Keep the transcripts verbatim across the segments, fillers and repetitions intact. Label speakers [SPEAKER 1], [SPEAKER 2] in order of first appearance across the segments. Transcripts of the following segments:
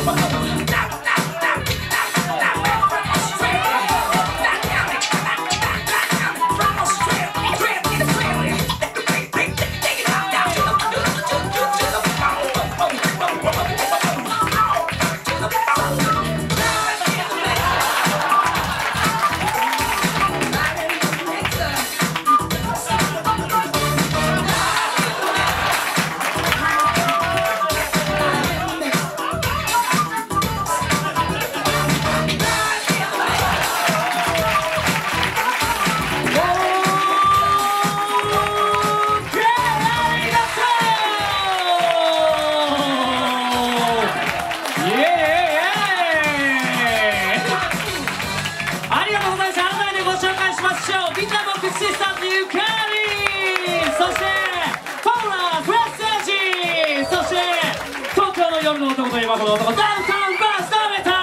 [SPEAKER 1] 夜の男といえばこの男、ダウンタウンバスターベター。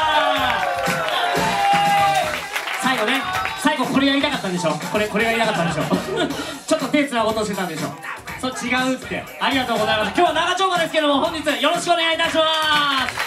[SPEAKER 1] 最後ね、最後これやりたかったんでしょ。これこれやりたかったんでしょちょっと手つなごうとしてたんでしょ。そう違うって。ありがとうございます。今日は長丁場ですけども、本日よろしくお願いいたします。